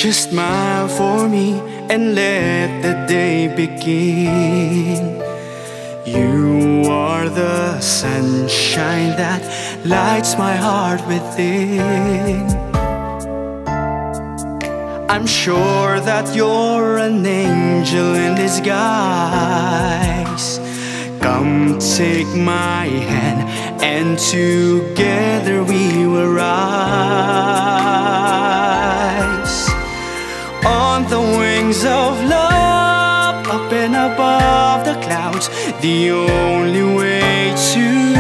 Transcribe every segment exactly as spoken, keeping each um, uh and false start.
Just smile for me and let the day begin. You are the sunshine that lights my heart within. I'm sure that you're an angel in disguise. Come take my hand and together we will rise. On the wings of love, up and above the clouds, the only way to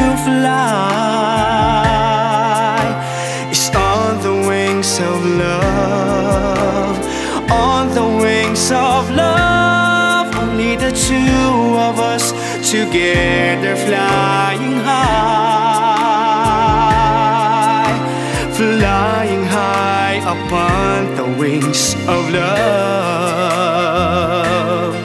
fly is on the wings of love. On the wings of love, only the two of us together flying high, flying high upon the wings of love.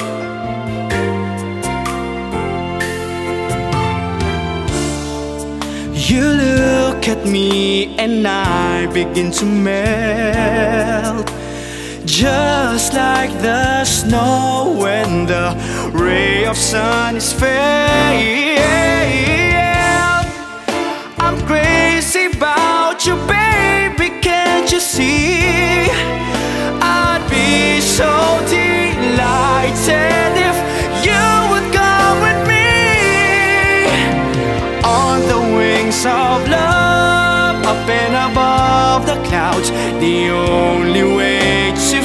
You look at me and I begin to melt, just like the snow when the ray of sun is veiled. I'm crazy about you, baby, can't you see? I'd be so delighted if you would come with me. On the wings of love, up and above the clouds, the only way to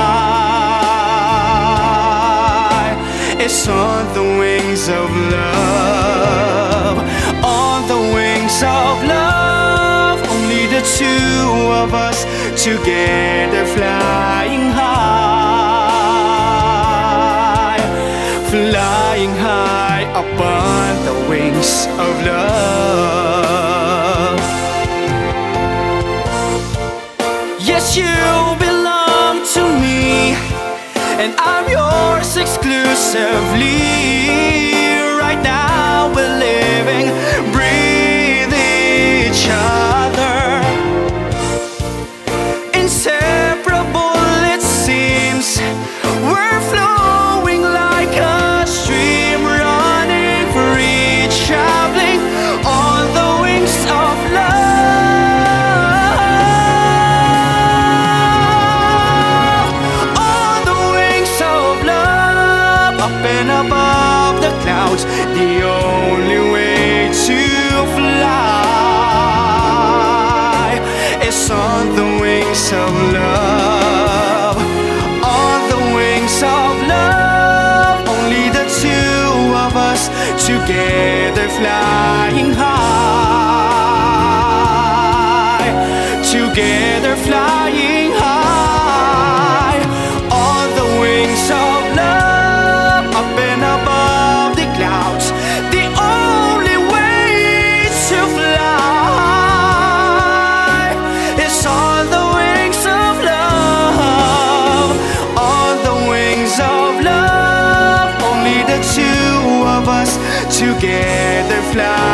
fly is on the wings of love. On the wings of love, only the two of us together flying high, flying high upon the wings of love. Yes, you belong to me, and I'm yours exclusively. Right now we're living, breathe each other. Inseparable it seems, we're flowing like a stream, running free, traveling on the wings of love. On the wings of love, up and above the clouds, the only way to fly is on the wings of love. On the wings of love, only the two of us together flying high, together flying high. On the wings of love, up and above the clouds, the only way to fly is on the wings of love. On the wings of love, only the two of us together fly.